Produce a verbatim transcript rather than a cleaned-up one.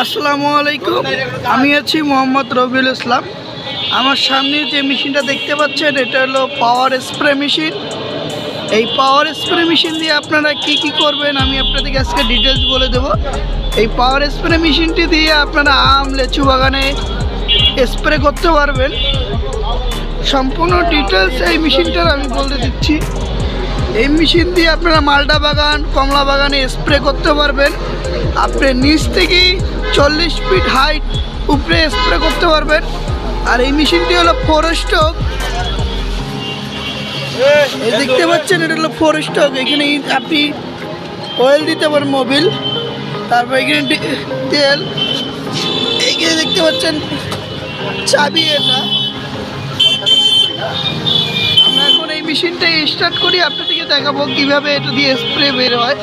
আসসালামু আলাইকুম। আমি আছি মোহাম্মদ রবিউল ইসলাম। আমার সামনে যে মেশিনটা দেখতে পাচ্ছেন এটা হলো পাওয়ার স্প্রে মেশিন। এই পাওয়ার স্প্রে মেশিন দিয়ে আপনারা কি কি করবেন আমি আপনাদেরকে আজকে ডিটেলস বলে দেব। এই পাওয়ার স্প্রে মেশিনটি দিয়ে আপনারা আম লেচু বাগানে স্প্রে করতে পারবেন। সম্পূর্ণ ডিটেলস এই মেশিনটার আমি বলে দিচ্ছি। এই মেশিন দিয়ে আপনারা মালটা বাগান কমলা বাগানে স্প্রে করতে পারবেন। আপনি নিচ থেকেই চল্লিশ ফিট হাইট উপরে স্প্রে করতে পারবেন। আর এই মেশিনটি হলো ফোর স্ট্রোক। এই দেখতে পাচ্ছেন এটা হলো ফোর স্ট্রোক। এখানে আপনি অয়েল দিতে পারেন মোবিল, তারপর এখানে তেল, এইখানে দেখতে পাচ্ছেন চাবি। এটা আমরা এখন এই মেশিনটা স্টার্ট করি, আপনাদেরকে দেখাবো কিভাবে এটা দিয়ে স্প্রে বের হয়।